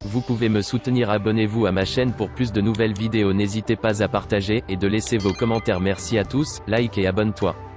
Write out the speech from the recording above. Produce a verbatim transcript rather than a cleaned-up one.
Vous pouvez me soutenir, abonnez-vous à ma chaîne pour plus de nouvelles vidéos, n'hésitez pas à partager, et de laisser vos commentaires. Merci à tous, like et abonne-toi.